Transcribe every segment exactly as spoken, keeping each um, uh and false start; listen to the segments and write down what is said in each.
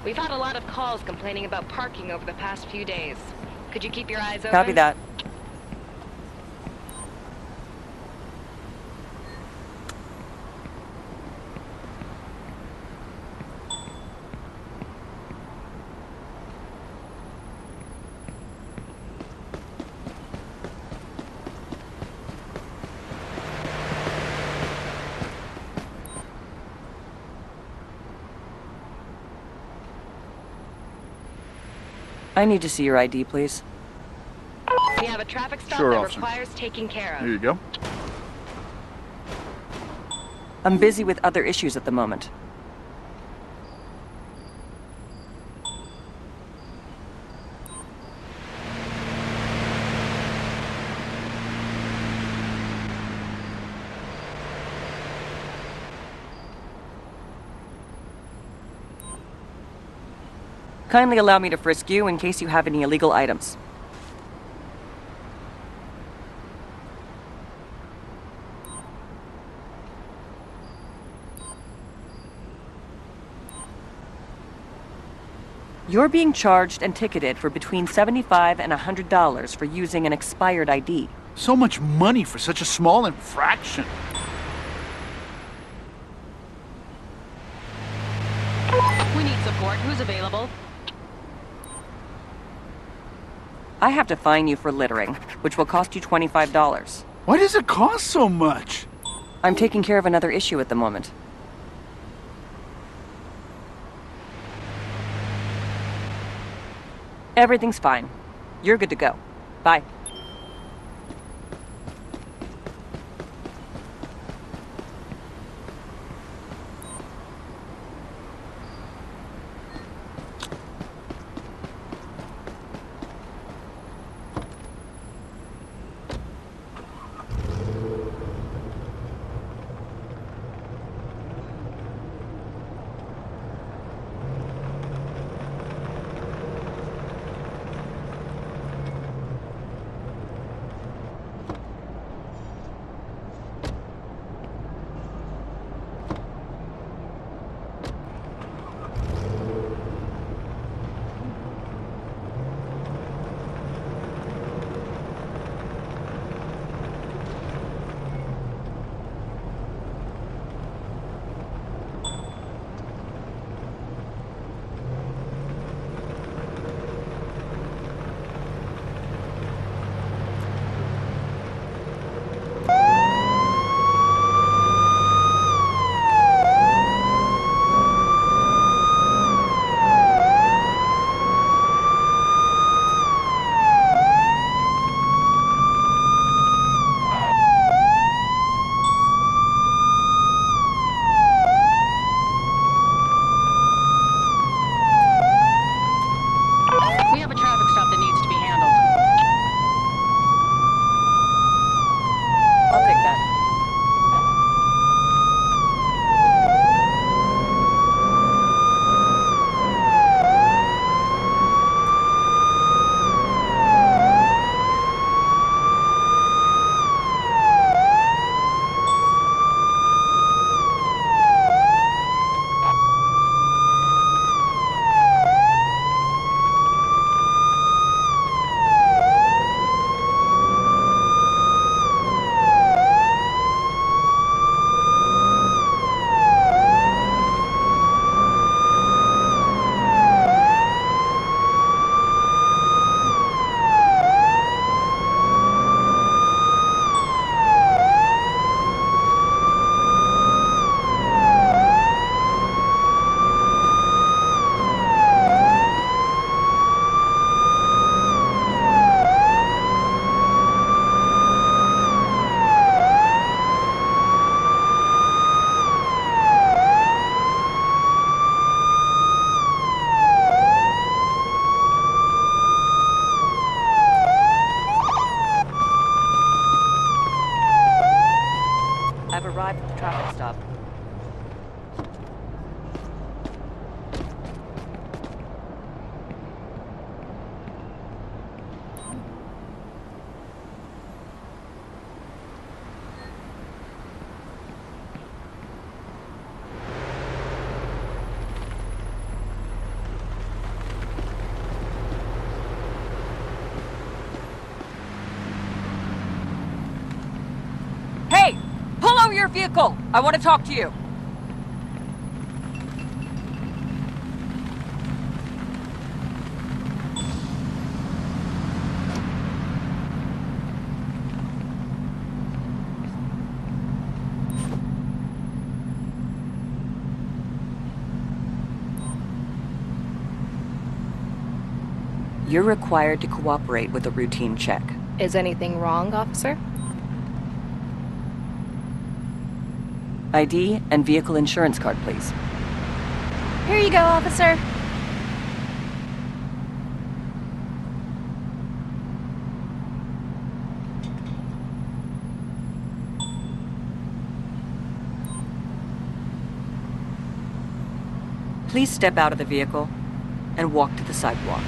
We've had a lot of calls complaining about parking over the past few days. Could you keep your eyes open? Copy that. I need to see your I D, please. We have a traffic stop Sure, that officer. requires taking care of. Here you go. I'm busy with other issues at the moment. Kindly allow me to frisk you in case you have any illegal items. You're being charged and ticketed for between seventy-five dollars and one hundred dollars for using an expired I D. So much money for such a small infraction. We need support. Who's available? I have to fine you for littering, which will cost you twenty-five dollars. Why does it cost so much? I'm taking care of another issue at the moment. Everything's fine. You're good to go. Bye. We have a traffic stop that needs to be handled. I'll take that. I've arrived at the traffic stop. your vehicle! I want to talk to you! You're required to cooperate with a routine check. Is anything wrong, officer? I D and vehicle insurance card, please. Here you go, officer. Please step out of the vehicle and walk to the sidewalk.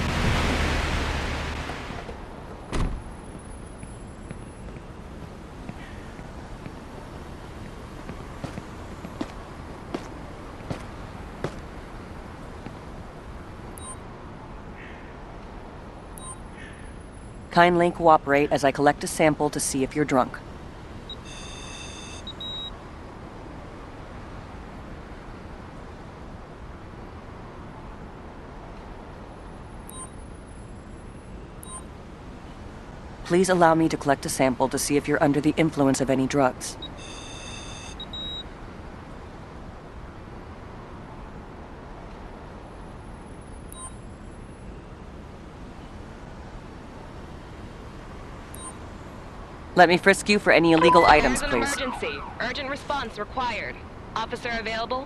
Kindly cooperate as I collect a sample to see if you're drunk. Please allow me to collect a sample to see if you're under the influence of any drugs. Let me frisk you for any illegal items, There's an please. emergency. Urgent response required. Officer available?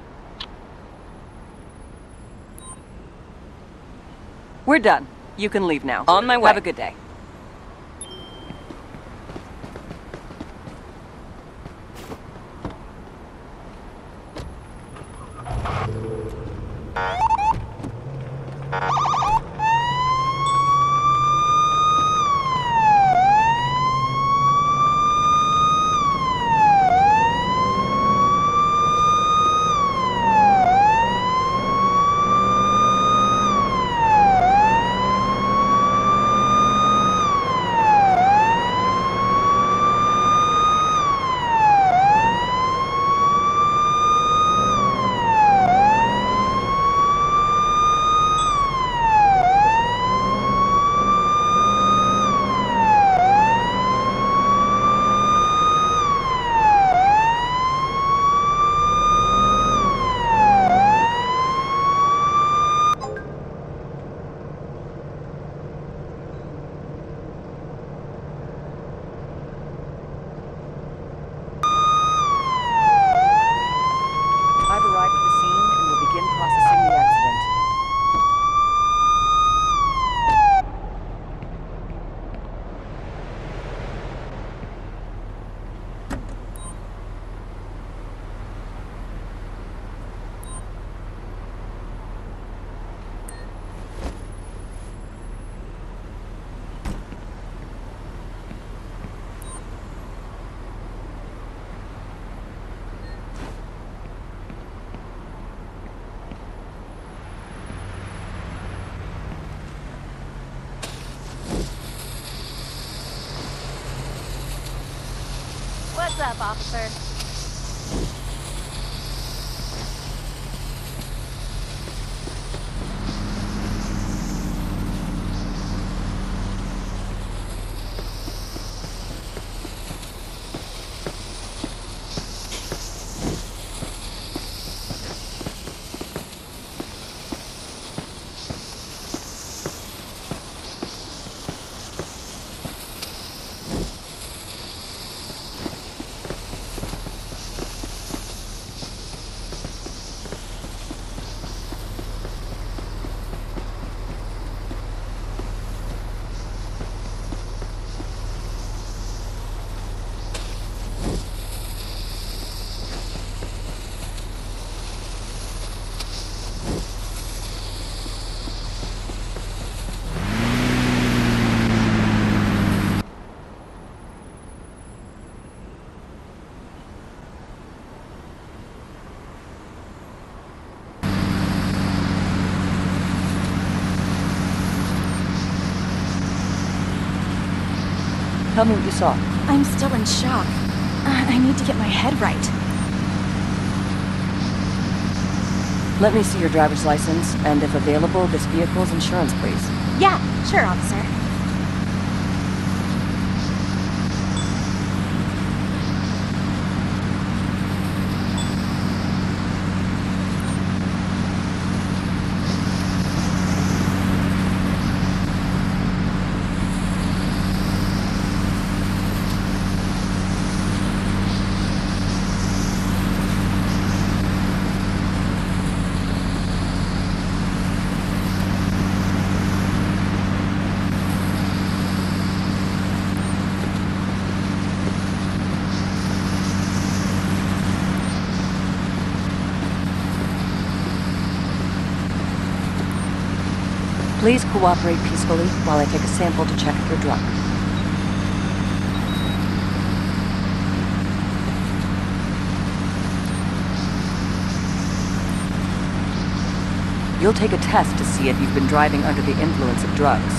We're done. You can leave now. On my way. Have a good day. I've arrived at the scene and will begin processing the accident. What's up, officer? Tell me what you saw. I'm still in shock. Uh, I need to get my my head right. Let me see your driver's license, and if available, this vehicle's insurance, please. Yeah, sure, officer. Please cooperate peacefully while I take a sample to check if you're drunk. You'll take a test to see if you've been driving under the influence of drugs.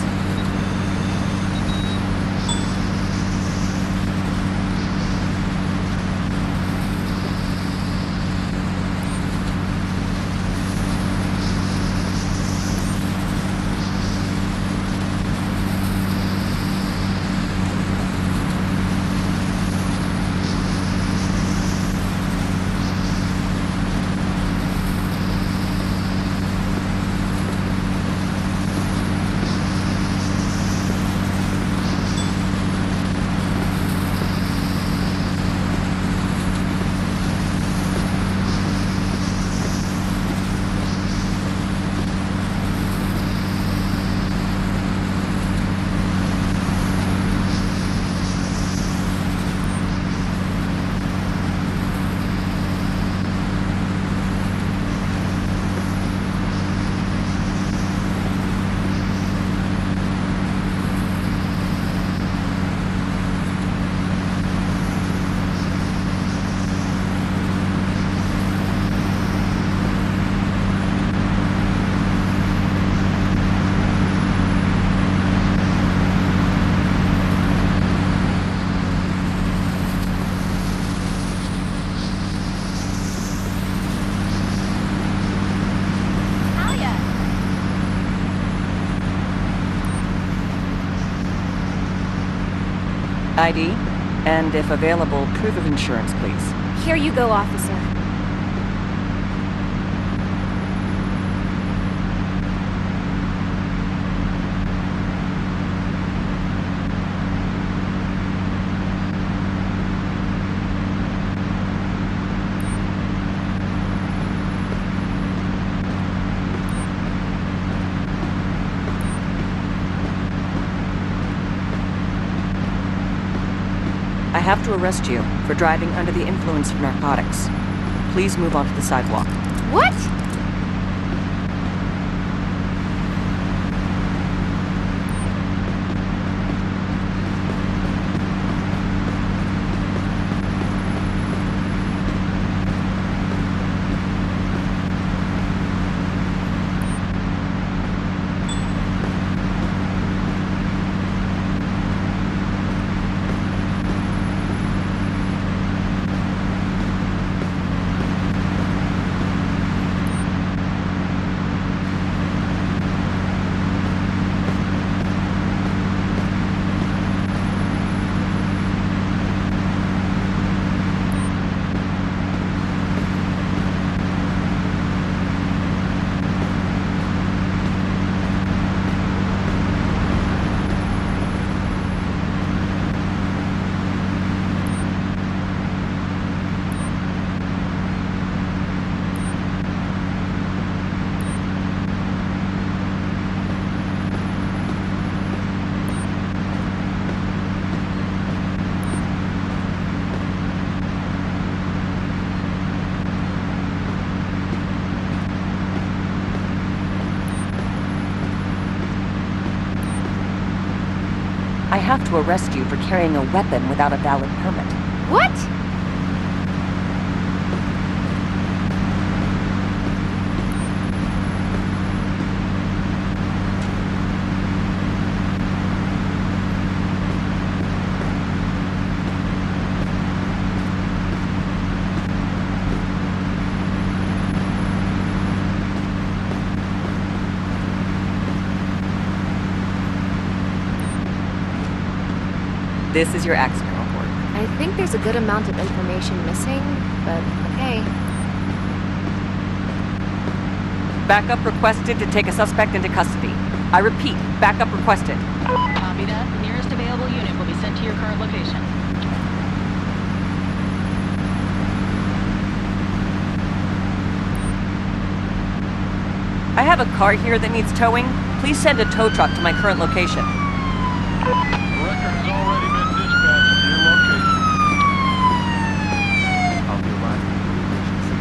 I D, and if available, proof of insurance, please. Here you go, officer. I have to arrest you for driving under the influence of narcotics. Please move onto the sidewalk. What? I have to arrest you for carrying a weapon without a valid permit. What? This is your accident report. I think there's a good amount of information missing, but okay. Backup requested to take a suspect into custody. I repeat, backup requested. Copy that. The nearest available unit will be sent to your current location. I have a car here that needs towing. Please send a tow truck to my current location. The record has already been dispatched to your location. I'll be arriving at your location soon.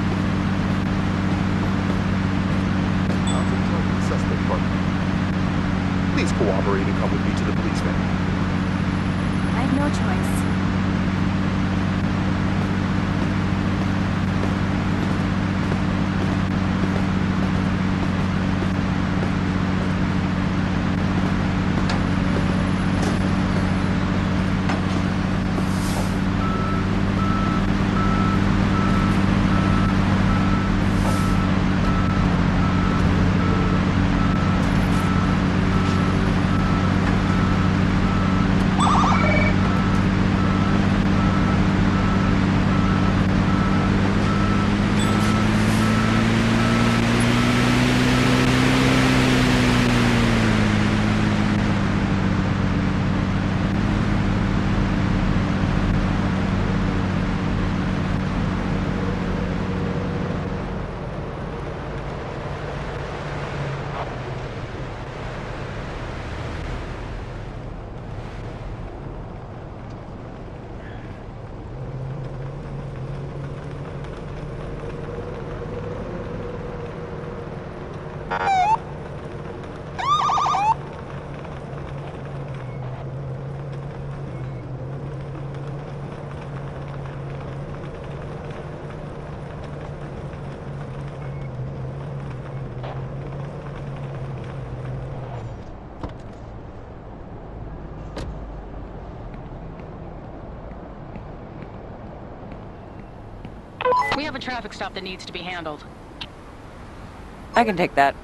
I'll take charge of the suspect partner. Please cooperate and come with me to the police van. I have no choice. We have a traffic stop that needs to be handled. I can take that.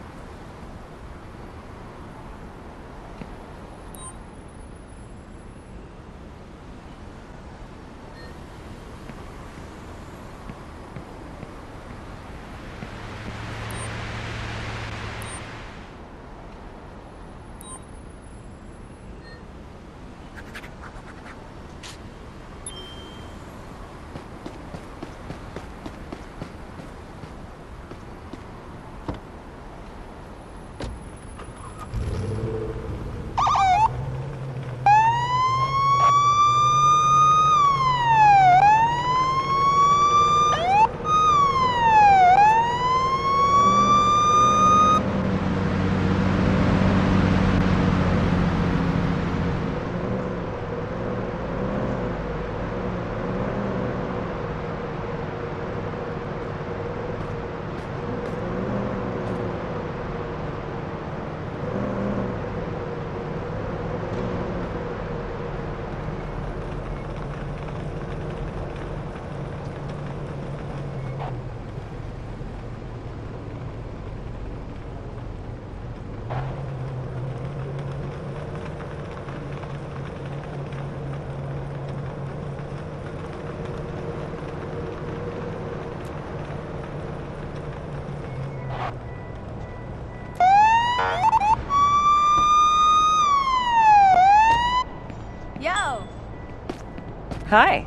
Yo! Hi.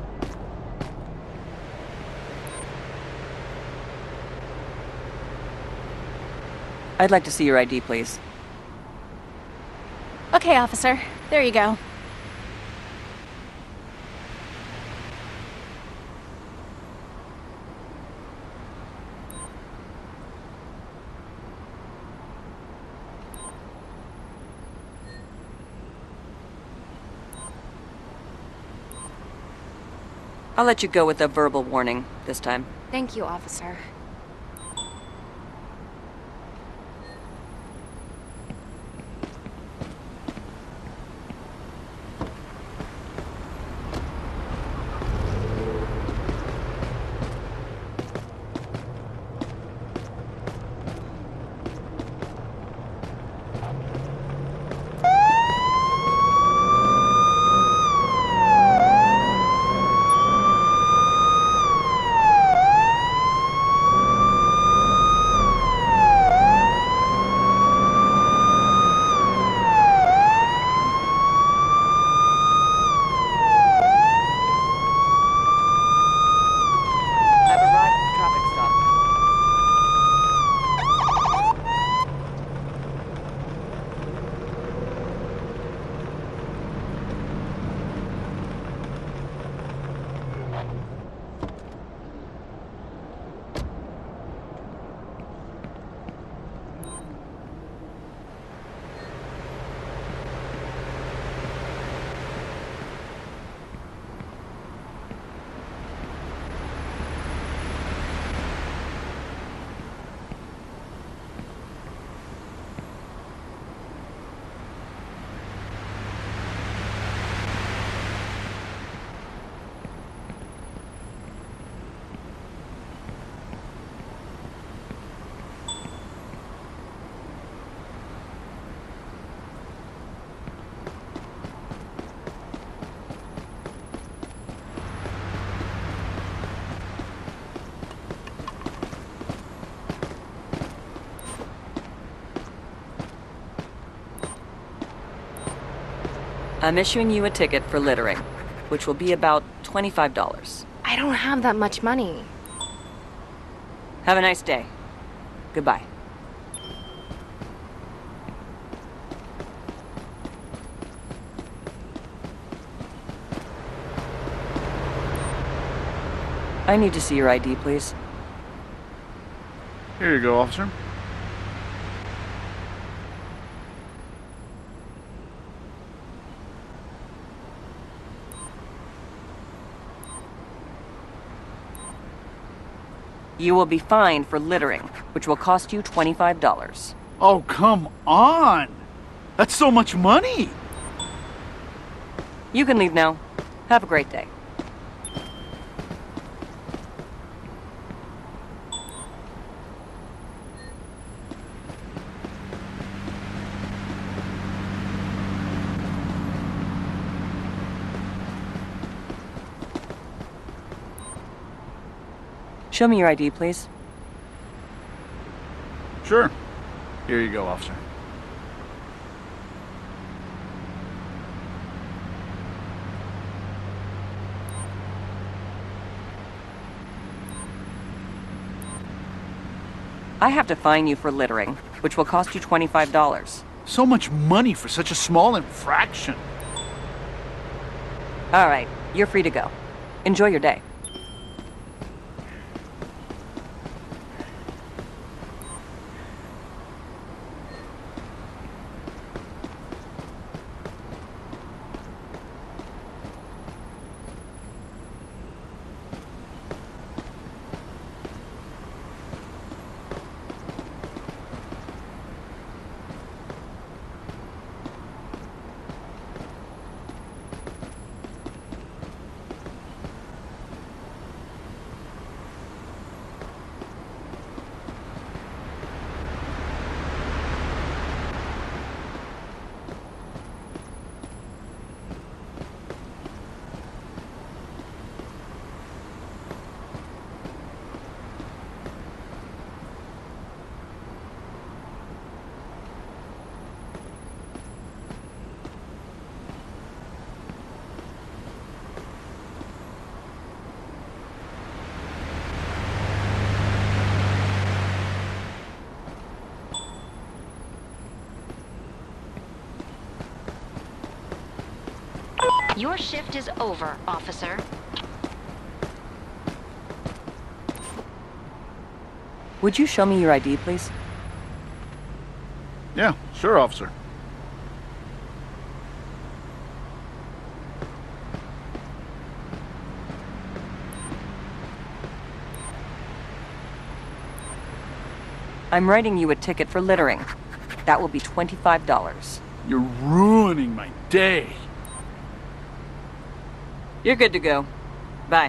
I'd like to see your I D, please. Okay, officer. There you go. I'll let you go with a verbal warning this time. Thank you, officer. I'm issuing you a ticket for littering, which will be about twenty-five dollars. I don't have that much money. Have a nice day. Goodbye. I need to see your I D, please. Here you go, officer. You will be fined for littering, which will cost you twenty-five dollars. Oh, come on! That's so much money! You can leave now. Have a great day. Show me your I D, please. Sure. Here you go, officer. I have to fine you for littering, which will cost you twenty-five dollars. So much money for such a small infraction. All right, you're free to go. Enjoy your day. Your shift is over, officer. Would you show me your I D, please? Yeah, sure, officer. I'm writing you a ticket for littering. That will be twenty-five dollars. You're ruining my day. You're good to go. Bye.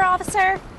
officer?